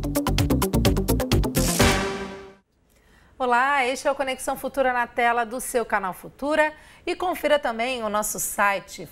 Olá, este é o Conexão Futura na tela do seu canal Futura e confira também o nosso site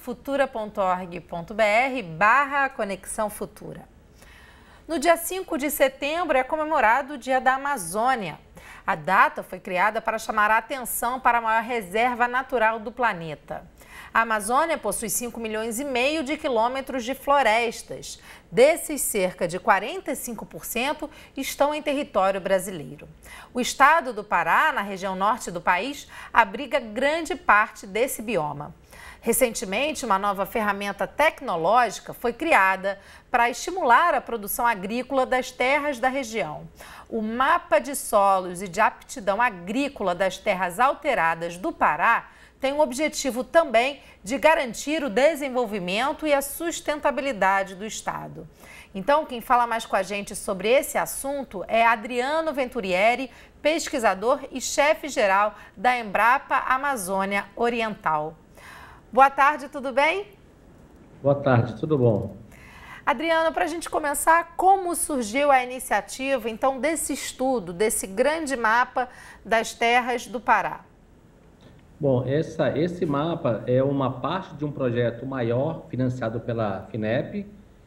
futura.org.br/Conexão Futura. No dia 5 de setembro é comemorado o Dia da Amazônia. A data foi criada para chamar a atenção para a maior reserva natural do planeta. A Amazônia possui 5,5 milhões de quilômetros de florestas. Desses, cerca de 45% estão em território brasileiro. O estado do Pará, na região norte do país, abriga grande parte desse bioma. Recentemente, uma nova ferramenta tecnológica foi criada para estimular a produção agrícola das terras da região. O Mapa de Solos e de Aptidão Agrícola das Terras Alteradas do Pará tem o objetivo também de garantir o desenvolvimento e a sustentabilidade do estado. Então, quem fala mais com a gente sobre esse assunto é Adriano Venturieri, pesquisador e chefe-geral da Embrapa Amazônia Oriental. Boa tarde, tudo bem? Boa tarde, tudo bom? Adriano, para a gente começar, como surgiu a iniciativa, então, desse estudo, desse grande mapa das terras do Pará? Bom, esse mapa é uma parte de um projeto maior financiado pela FINEP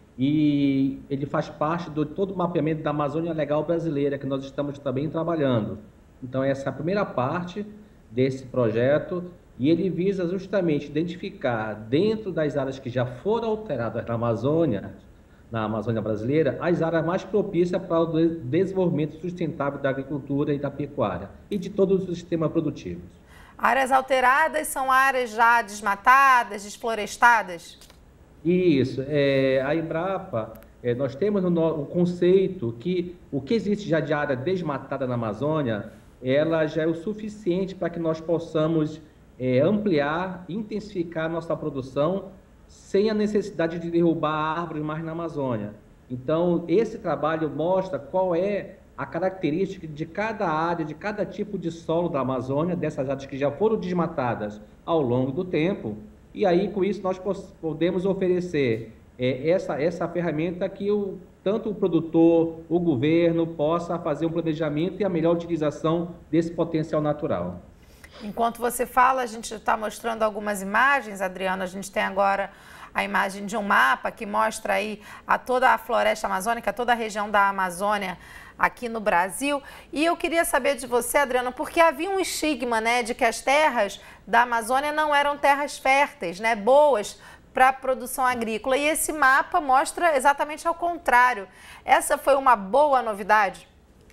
e ele faz parte de todo o mapeamento da Amazônia Legal brasileira que nós estamos também trabalhando. Então, essa é a primeira parte desse projeto e ele visa justamente identificar dentro das áreas que já foram alteradas na Amazônia brasileira, as áreas mais propícias para o desenvolvimento sustentável da agricultura e da pecuária e de todos os sistemas produtivos. Áreas alteradas são áreas já desmatadas, desflorestadas? Isso. A Embrapa, nós temos o conceito que o que existe já de área desmatada na Amazônia, ela já é o suficiente para que nós possamos ampliar, intensificar a nossa produção sem a necessidade de derrubar árvores mais na Amazônia. Então, esse trabalho mostra qual é a característica de cada área, de cada tipo de solo da Amazônia, dessas áreas que já foram desmatadas ao longo do tempo, e aí com isso nós podemos oferecer essa ferramenta que tanto o produtor, o governo possa fazer um planejamento e a melhor utilização desse potencial natural. Enquanto você fala, a gente está mostrando algumas imagens, Adriano, a gente tem agora a imagem de um mapa que mostra aí toda a floresta amazônica, toda a região da Amazônia aqui no Brasil. E eu queria saber de você, Adriano, porque havia um estigma, né, de que as terras da Amazônia não eram terras férteis, né, boas para a produção agrícola. E esse mapa mostra exatamente ao contrário. Essa foi uma boa novidade?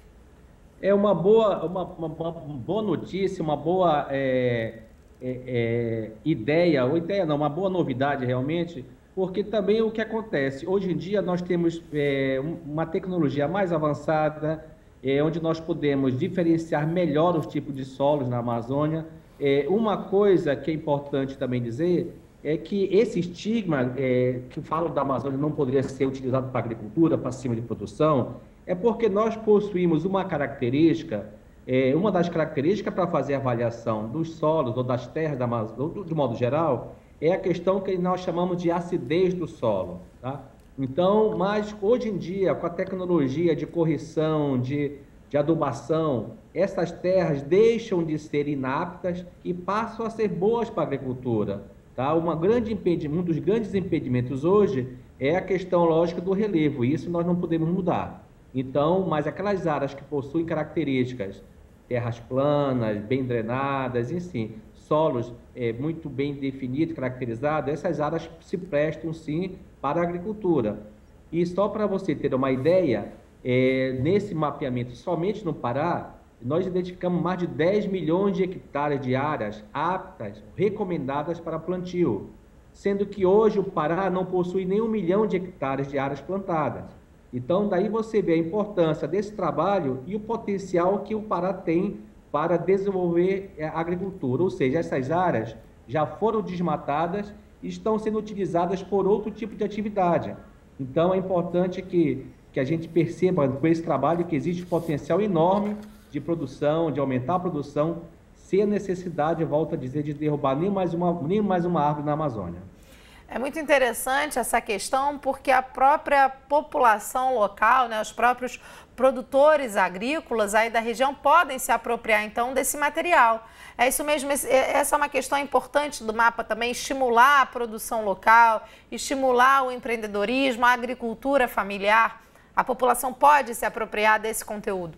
É uma boa notícia, uma boa uma boa novidade realmente, porque também o que acontece, hoje em dia nós temos uma tecnologia mais avançada, onde nós podemos diferenciar melhor os tipos de solos na Amazônia. Uma coisa que é importante também dizer é que esse estigma que fala da Amazônia não poderia ser utilizado para agricultura, para cima de produção, é porque nós possuímos uma característica, uma das características para fazer a avaliação dos solos ou das terras da Amazônia, de modo geral, é a questão que nós chamamos de acidez do solo, tá? Então, mas hoje em dia, com a tecnologia de correção, de adubação, essas terras deixam de ser inaptas e passam a ser boas para a agricultura, tá? Um dos grandes impedimentos hoje é a questão lógica do relevo, e isso nós não podemos mudar. Então, mas aquelas áreas que possuem características, terras planas, bem drenadas, enfim, solos muito bem definidos, caracterizados, essas áreas se prestam sim para a agricultura. E só para você ter uma ideia, nesse mapeamento, somente no Pará, nós identificamos mais de 10 milhões de hectares de áreas aptas, recomendadas para plantio, sendo que hoje o Pará não possui nem 1 milhão de hectares de áreas plantadas. Então, daí você vê a importância desse trabalho e o potencial que o Pará tem para desenvolver a agricultura. Ou seja, essas áreas já foram desmatadas e estão sendo utilizadas por outro tipo de atividade. Então, é importante que a gente perceba com esse trabalho que existe um potencial enorme de produção, de aumentar a produção, sem a necessidade, volto a dizer, de derrubar nem mais uma árvore na Amazônia. É muito interessante essa questão porque a própria população local, né, os próprios produtores agrícolas aí da região podem se apropriar então desse material. É isso mesmo, essa é uma questão importante do mapa também, estimular a produção local, estimular o empreendedorismo, a agricultura familiar. A população pode se apropriar desse conteúdo.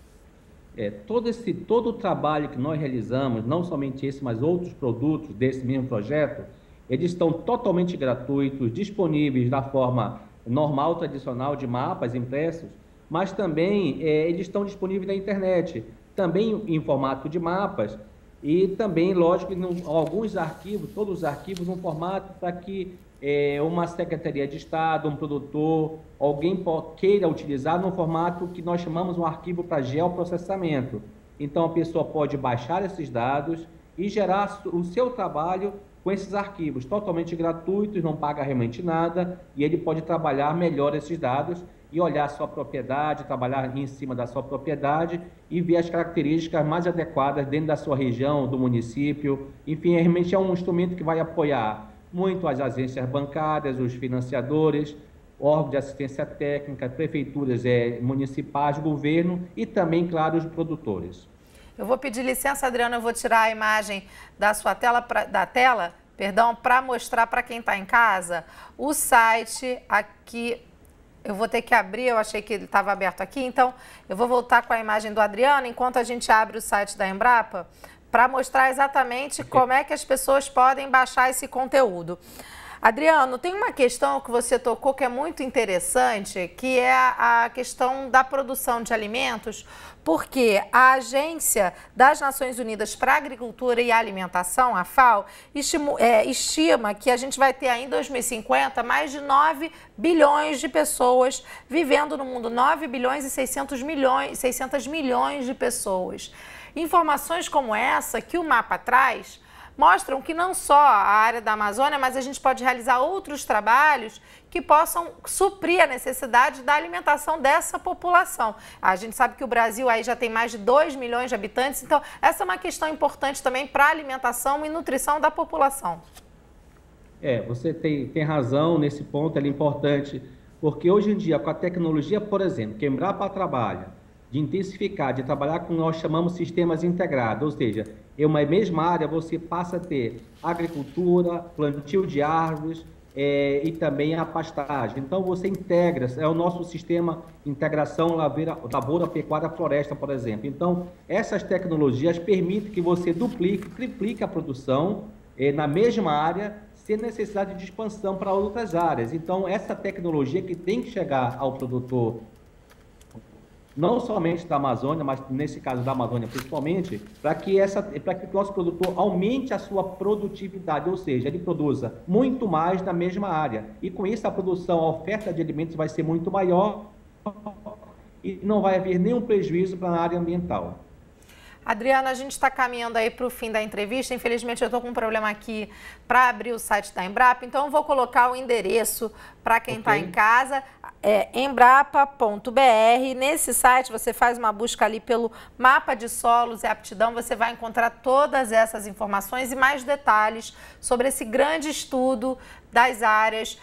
Todo o trabalho que nós realizamos, não somente esse, mas outros produtos desse mesmo projeto, eles estão totalmente gratuitos, disponíveis da forma normal, tradicional de mapas impressos, mas também eles estão disponíveis na internet, também em formato de mapas e também, lógico, alguns arquivos, todos os arquivos, num formato para que uma Secretaria de Estado, um produtor, alguém queira utilizar num formato que nós chamamos um arquivo para geoprocessamento. Então, a pessoa pode baixar esses dados e gerar o seu trabalho com esses arquivos totalmente gratuitos, não paga realmente nada, e ele pode trabalhar melhor esses dados e olhar a sua propriedade, trabalhar em cima da sua propriedade e ver as características mais adequadas dentro da sua região, do município. Enfim, realmente é um instrumento que vai apoiar muito as agências bancárias, os financiadores, órgãos de assistência técnica, prefeituras municipais, governo e também, claro, os produtores. Eu vou pedir licença, Adriano, eu vou tirar a imagem da sua tela, para mostrar para quem está em casa o site aqui. Eu vou ter que abrir, eu achei que ele estava aberto aqui, então eu vou voltar com a imagem do Adriano enquanto a gente abre o site da Embrapa para mostrar exatamente como é que as pessoas podem baixar esse conteúdo. Adriano, tem uma questão que você tocou que é muito interessante, que é a questão da produção de alimentos, porque a Agência das Nações Unidas para a Agricultura e Alimentação, a FAO, estima que a gente vai ter aí em 2050 mais de 9 bilhões de pessoas vivendo no mundo, 9 bilhões e 600 milhões de pessoas. Informações como essa que o mapa traz mostram que não só a área da Amazônia, mas a gente pode realizar outros trabalhos que possam suprir a necessidade da alimentação dessa população. A gente sabe que o Brasil aí já tem mais de 2 milhões de habitantes, então essa é uma questão importante também para a alimentação e nutrição da população. Você tem razão nesse ponto, é importante, porque hoje em dia, com a tecnologia, por exemplo, que a Embrapa trabalha, de intensificar, de trabalhar com o que nós chamamos sistemas integrados, ou seja, em uma mesma área você passa a ter agricultura, plantio de árvores e também a pastagem. Então você integra, é o nosso sistema integração lavoura, pecuária, floresta, por exemplo. Então essas tecnologias permitem que você duplique, triplique a produção na mesma área, sem necessidade de expansão para outras áreas. Então essa tecnologia que tem que chegar ao produtor, não somente da Amazônia, mas nesse caso da Amazônia principalmente, para que o nosso produtor aumente a sua produtividade, ou seja, ele produza muito mais na mesma área. E com isso a produção, a oferta de alimentos vai ser muito maior e não vai haver nenhum prejuízo para a área ambiental. Adriana, a gente está caminhando aí para o fim da entrevista. Infelizmente, eu estou com um problema aqui para abrir o site da Embrapa, então eu vou colocar o endereço para quem está em casa, embrapa.br. Nesse site você faz uma busca ali pelo mapa de solos e aptidão, você vai encontrar todas essas informações e mais detalhes sobre esse grande estudo das áreas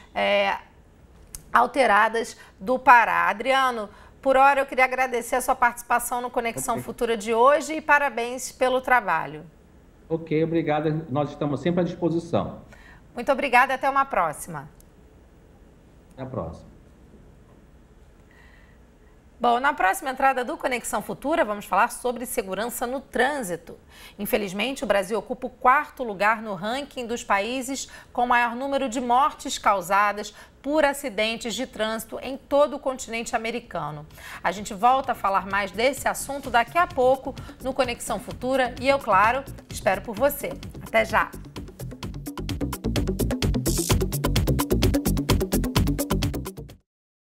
alteradas do Pará. Adriano, por hora, eu queria agradecer a sua participação no Conexão Futura de hoje e parabéns pelo trabalho. Ok, obrigado. Nós estamos sempre à disposição. Muito obrigada, até uma próxima. Até a próxima. Bom, na próxima entrada do Conexão Futura, vamos falar sobre segurança no trânsito. Infelizmente, o Brasil ocupa o 4º lugar no ranking dos países com maior número de mortes causadas por acidentes de trânsito em todo o continente americano. A gente volta a falar mais desse assunto daqui a pouco no Conexão Futura e eu, claro, espero por você. Até já!